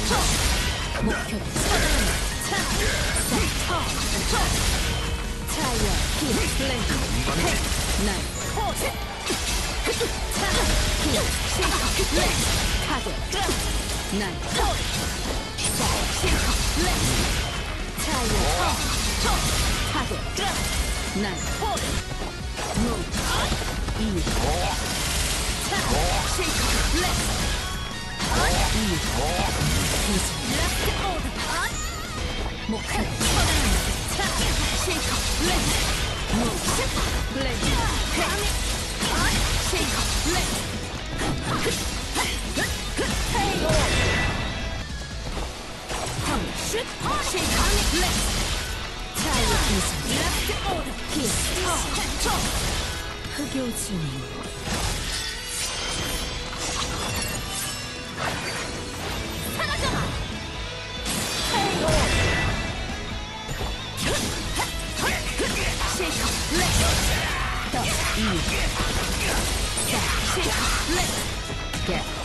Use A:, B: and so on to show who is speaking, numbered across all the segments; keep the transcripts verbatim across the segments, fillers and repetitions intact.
A: 목표를 차이어 힐 블렌드 날 힐 타겟 날 차이어 타겟 날 문 이 쉐이커 렛츠 이 목표를 쉐이커 렛츠 문 블렌드 쉐이커 렛츠 슛 쉐이커 렛츠 차이어 기술 힐 흑요진이 사라져라! 쉐이커 렛츠 더 이 사 쉐이커 렛츠 겟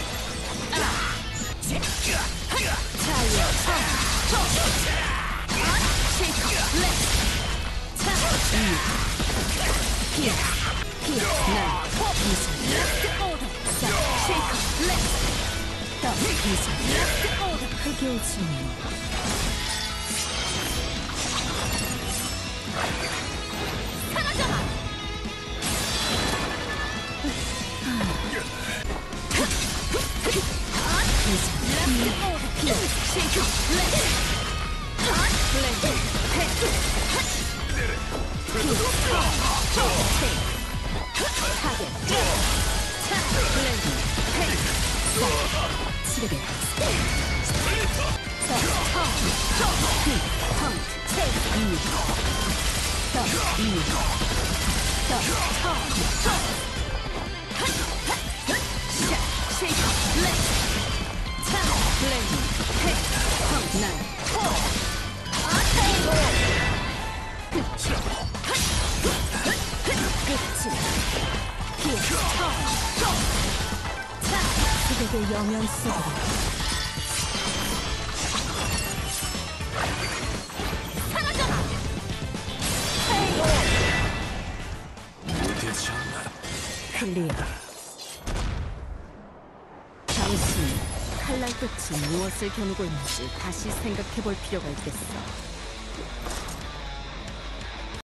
A: 차이어 쉐이커 렛츠 차 이 힐 힐 날 기술 사 쉐이커 렛츠 더 기술 흑요진이 사라져라! 기술 쉐이커 렛츠 블렌드 타겟 차 블렌드 치르게 서 히 펑트 체이 더 이 더 차 쉐이커 렛츠 차 블렌드 펑트 날 끝이야 끝이야 차 그대의 영연 속으로 사라져라! 클리어 당신 칼날 끝이 무엇을 겨누고 있는지 다시 생각해볼 필요가 있겠어.